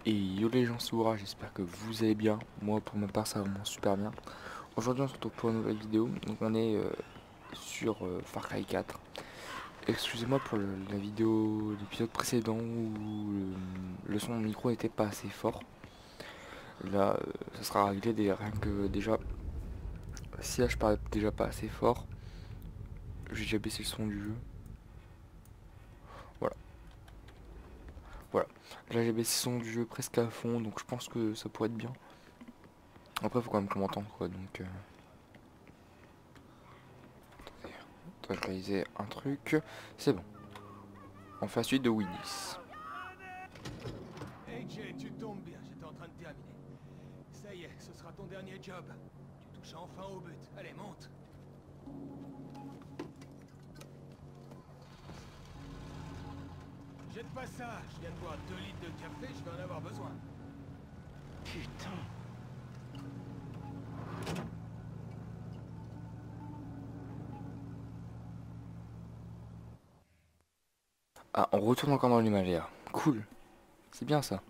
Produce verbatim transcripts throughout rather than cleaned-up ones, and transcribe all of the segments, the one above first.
Et yo les gens, c'est Oura, j'espère que vous allez bien. Moi pour ma part ça va vraiment super bien. Aujourd'hui on se retrouve pour une nouvelle vidéo. Donc on est euh, sur euh, Far Cry quatre. Excusez-moi pour le- la vidéo, l'épisode précédent où le, le son de micro n'était pas assez fort. Là euh, ça sera réglé des, rien que déjà. Si là je parlais déjà pas assez fort, j'ai déjà baissé le son du jeu. Voilà, voilà. Là j'ai baissé le son du jeu presque à fond, donc je pense que ça pourrait être bien. Après faut quand même qu'on m'entende quoi, donc... Euh... On va réaliser un truc. C'est bon. On fait la suite de Willis. Hey Jay, tu tombes bien, j'étais en train de terminer. Ça y est, ce sera ton dernier job. Tu touches enfin au but. Allez, monte. Jette pas ça, je viens de boire deux litres de café, je vais en avoir besoin. Putain. Ah, on retourne encore dans l'Himalaya. Cool. C'est bien ça.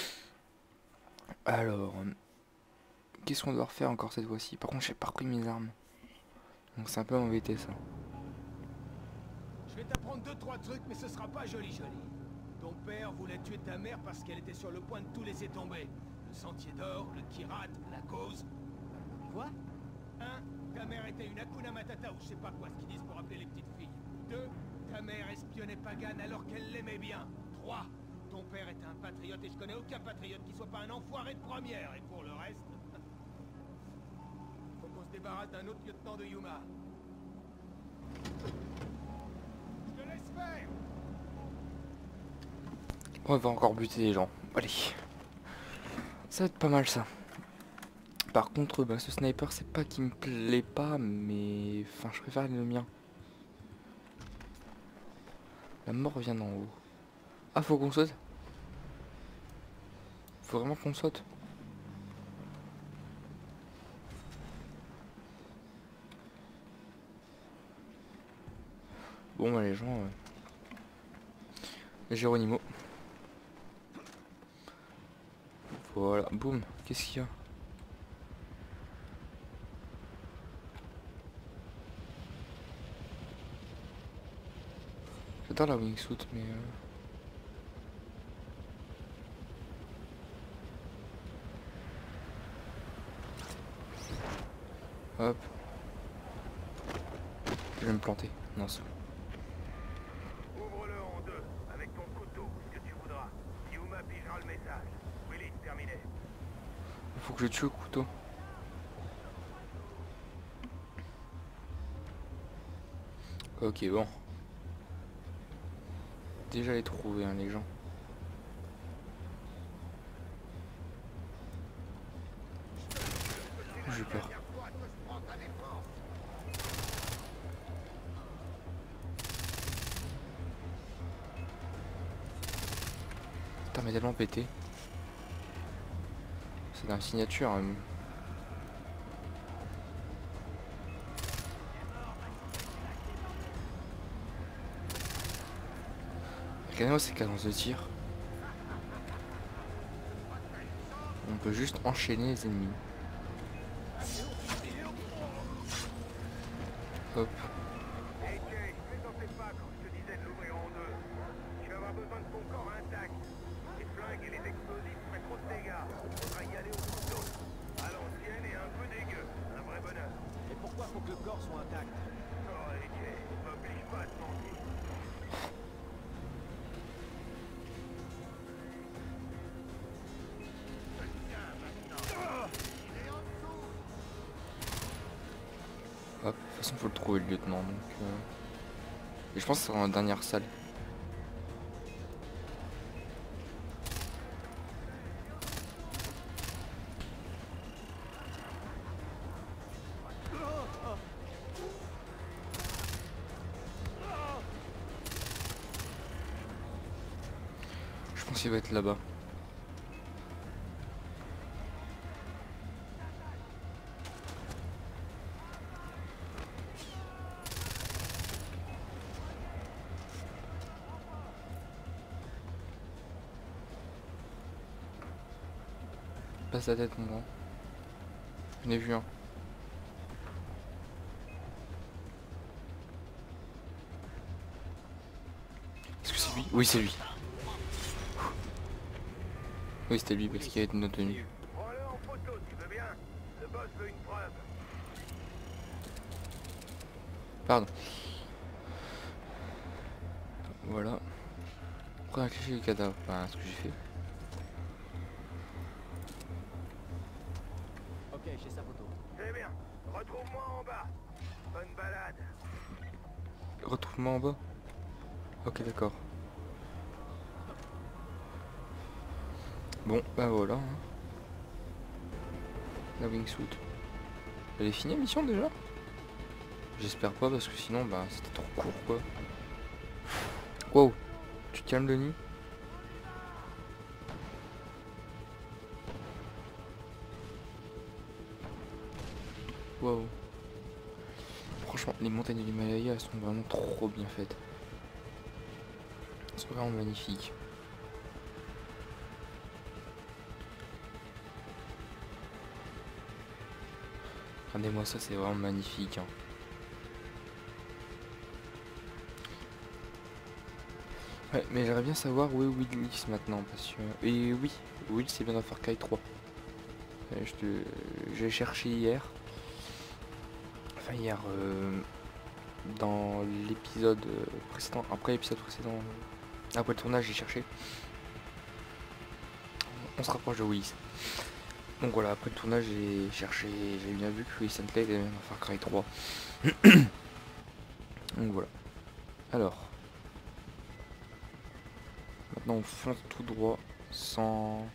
Alors, qu'est-ce qu'on doit refaire encore cette fois-ci? Par contre, j'ai pas repris mes armes. Donc c'est un peu embêté ça. Je vais t'apprendre deux, trois trucs, mais ce sera pas joli joli. Ton père voulait tuer ta mère parce qu'elle était sur le point de tout laisser tomber. Le sentier d'or, le Kirat, la cause. Quoi? Un, ta mère était une Hakuna Matata ou je sais pas quoi ce qu'ils disent pour appeler les petites filles. Deux, ta mère espionnait Pagan alors qu'elle l'aimait bien. Trois, ton père était un patriote et je connais aucun patriote qui soit pas un enfoiré de première. Et pour le reste... faut qu'on se débarrasse d'un autre lieutenant de Yuma. Je te laisse faire. On va encore buter des gens. Allez. Ça va être pas mal ça. Par contre, bah, ce sniper, c'est pas qu'il me plaît pas, mais... Enfin, je préfère le mien. La mort vient d'en haut. Ah, faut qu'on saute? Faut vraiment qu'on saute? Bon, bah les gens... Euh... Géronimo. Voilà, boum. Qu'est-ce qu'il y a? J'adore la wingsuit, mais... Euh... Hop. Je vais me planter. Non, c'est... Ouvre-le en deux, avec ton couteau, ce que tu voudras. Yuma pigera le message. Willy, terminé. Faut que je tue au couteau. Ok, bon. Déjà les trouver, hein, les gens. J'ai peur. Putain, mais tellement pété. C'est dans la signature. Hein. Regardez-moi ces cadences de tir. On peut juste enchaîner les ennemis. Hop. Hey Jay, mais t'en fais pas quand je te disais de l'ouvrir en deux. Tu vas avoir besoin de ton corps intact. Les flingues et les explosifs feraient trop de dégâts. Faudra y aller au couteau. À l'ancienne et un peu dégueu. Un vrai bonheur. Et pourquoi faut que le corps soit intact? Oh, hey Jay, m'oblige pas à te mentir. Hop. De toute façon, faut le trouver le lieutenant. Donc, euh... Et je pense que c'est dans la dernière salle. Je pense qu'il va être là-bas. Passe la tête, mon grand. J'en ai vu un. Est-ce que c'est lui? Oui, c'est lui. Oui, c'était lui parce qu'il avait une tenue. Prends-le en photo, tu veux bien? Le boss veut une preuve. Pardon. Voilà. Prends un cliché du cadavre. Enfin, ce que j'ai fait. Ok, j'ai sa photo. C'est bien. Retrouve-moi en bas. Bonne balade. Retrouve-moi en bas. Ok, d'accord. Bon, bah voilà. Hein. La wingsuit. Elle est finie la mission déjà? J'espère pas parce que sinon bah c'était trop court quoi. Wow, tu te calmes Denis? Wow. Franchement les montagnes de l'Himalaya elles sont vraiment trop bien faites. Elles sont vraiment magnifiques. Regardez-moi ça, c'est vraiment magnifique. Hein. Ouais, mais j'aimerais bien savoir où est Willis maintenant, parce que... Et oui, Will c'est bien dans Far Cry trois. Euh, je te... J'ai cherché hier. Enfin hier, euh... dans l'épisode précédent, après l'épisode précédent, après le tournage j'ai cherché. On se rapproche de Willis. Donc voilà, après le tournage j'ai cherché, j'ai bien vu que Willis and Clay était dans Far Cry trois. Donc voilà. Alors... Maintenant on fonce tout droit sans...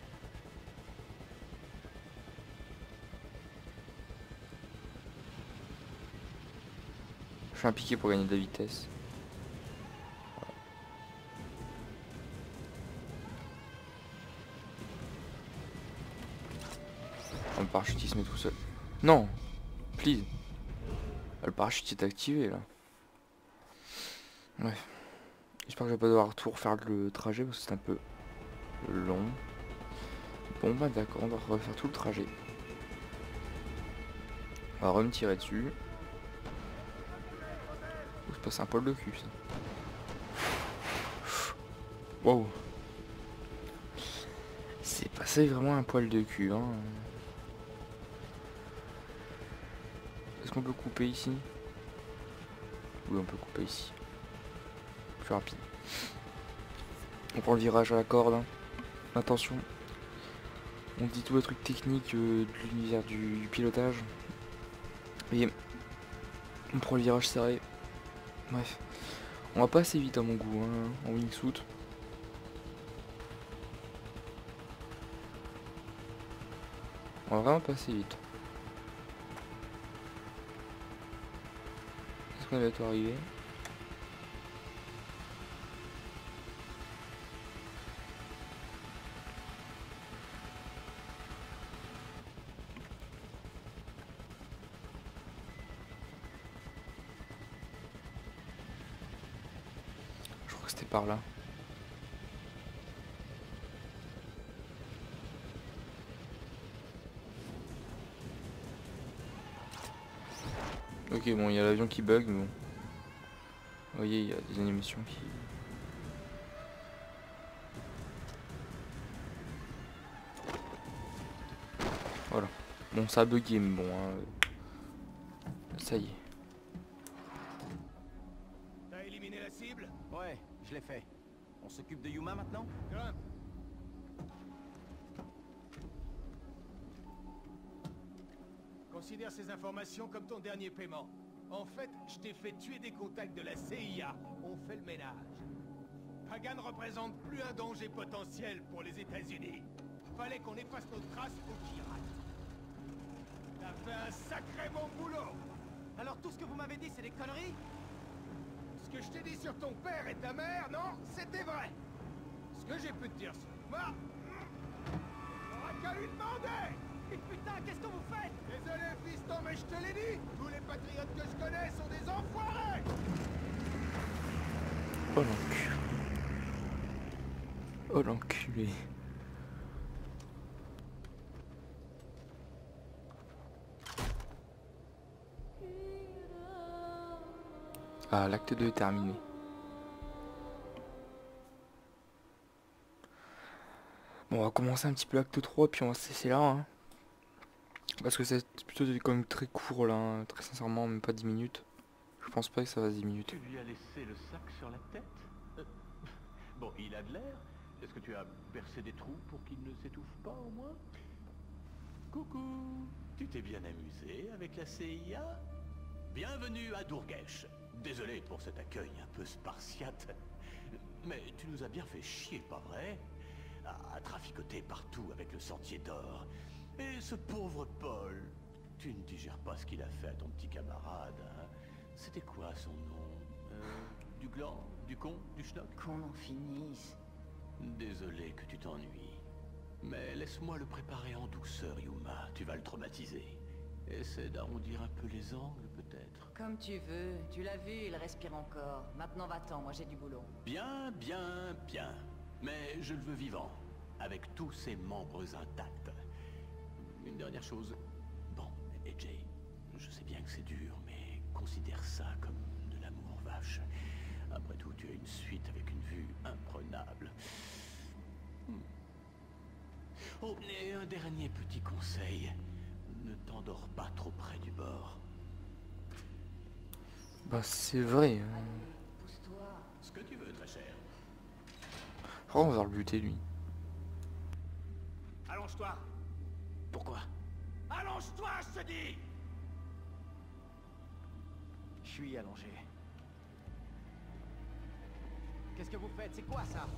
Je fais un piqué pour gagner de la vitesse. Voilà. Le parachute il se met tout seul. Non, please. Le parachute est activé là. Bref. J'espère que je vais pas devoir tout refaire le trajet parce que c'est un peu long. Bon bah d'accord, on va refaire tout le trajet. On va re me tirer dessus. Oh, c'est passé un poil de cul ça. Wow. C'est passé vraiment un poil de cul hein. Est-ce qu'on peut couper ici? Oui on peut couper ici. Plus rapide. On prend le virage à la corde. Hein. Attention. On dit tous les trucs techniques euh, de l'univers du, du pilotage. Et on prend le virage serré. Bref. On va pas assez vite à mon goût hein, en wingsuit. On va vraiment pas assez vite. Est-ce qu'on va bientôt arriver? Je crois que c'était par là. Ok bon il y a l'avion qui bug mais bon. Vous voyez il y a des animations qui... Voilà. Bon ça a bugué mais bon hein. Ça y est. T'as éliminé la cible? Ouais, je l'ai fait. On s'occupe de Yuma maintenant? Grimpe. Considère ces informations comme ton dernier paiement. En fait, je t'ai fait tuer des contacts de la C I A. On fait le ménage. Pagan représente plus un danger potentiel pour les États-Unis. Fallait qu'on efface nos traces au Kirat. T'as fait un sacré bon boulot. Alors tout ce que vous m'avez dit, c'est des conneries? Ce que je t'ai dit sur ton père et ta mère, non, c'était vrai. Ce que j'ai pu te dire sur moi, t'auras qu'à lui demander. Mais putain, qu'est-ce que vous faites? Désolé, fiston, mais je te l'ai dit. Tous les patriotes que je connais sont des enfoirés. Oh l'enculé. Oh l'enculé. Ah, l'acte deux est terminé. Bon, on va commencer un petit peu l'acte trois, puis on va se laisser là. Hein. Parce que c'est plutôt quand même très court là, hein. Très sincèrement, même pas dix minutes. Je pense pas que ça va dix minutes. Tu lui as laissé le sac sur la tête? Euh, Bon, il a de l'air. Est-ce que tu as percé des trous pour qu'il ne s'étouffe pas au moins? Coucou, tu t'es bien amusé avec la C I A? Bienvenue à Dourguesh. Désolé pour cet accueil un peu spartiate. Mais tu nous as bien fait chier, pas vrai? À traficoter partout avec le sentier d'or. Et ce pauvre Paul, tu ne digères pas ce qu'il a fait à ton petit camarade, hein? C'était quoi son nom? Euh, du gland? Du con? Du schnock? Qu'on en finisse. Désolé que tu t'ennuies. Mais laisse-moi le préparer en douceur, Yuma. Tu vas le traumatiser. Essaie d'arrondir un peu les angles, peut-être. Comme tu veux. Tu l'as vu, il respire encore. Maintenant va-t'en, moi j'ai du boulot. Bien, bien, bien. Mais je le veux vivant, avec tous ses membres intacts. Une dernière chose. Bon, A J, je sais bien que c'est dur, mais considère ça comme de l'amour vache. Après tout, tu as une suite avec une vue imprenable. Hmm. Oh, et un dernier petit conseil. Ne t'endors pas trop près du bord. Bah c'est vrai. Hein. Pousse-toi. Ce que tu veux, très cher. Oh, on va le buter lui. Allonge-toi. Pourquoi? Allonge-toi, je te dis. Je suis allongé. Qu'est-ce que vous faites? C'est quoi ça?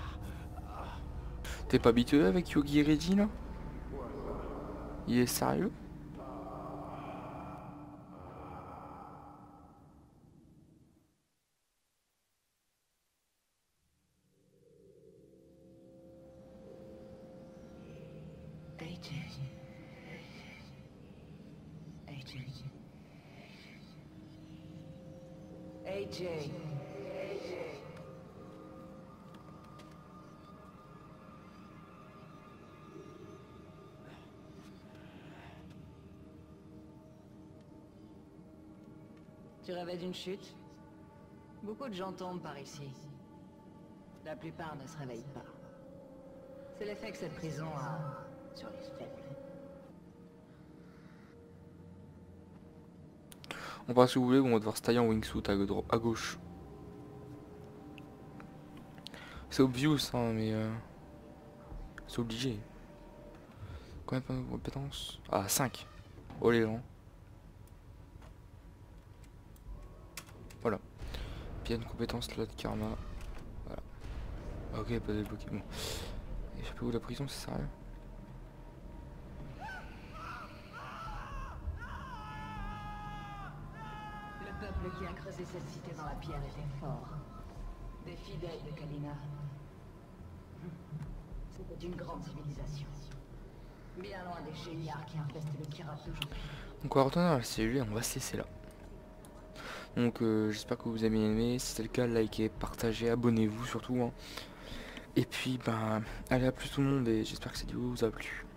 T'es pas habitué avec Yogi et Reggie là? Il est sérieux? A J. A J. A J. Tu rêvais d'une chute? Beaucoup de gens tombent par ici. La plupart ne se réveillent pas. C'est l'effet que cette prison a sur les faibles. On va si vous voulez, on va devoir se tailler en wingsuit à, dro- à gauche. C'est obvious hein, mais euh, c'est obligé. Combien de points de compétences? Ah cinq. Oh les gens. Voilà. Puis il y a une compétence là de karma. Voilà. Ok, pas débloqué. Bon. Et je sais pas où la prison, c'est sérieux? Le peuple qui a creusé cette cité dans la pierre était fort. Des fidèles de Kalina. C'était une grande civilisation. Bien loin des géniards qui infestent le Kirat d'aujourd'hui. Donc on va retourner dans la cellule et on va se laisser là. Donc euh, j'espère que vous avez aimé. Si c'est le cas, likez, partagez, abonnez-vous surtout. Hein. Et puis ben allez à plus tout le monde et j'espère que cette vidéo vous a plu.